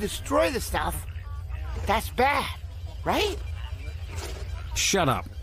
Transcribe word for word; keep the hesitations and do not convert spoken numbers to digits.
destroy the stuff, that's bad, right? Shut up.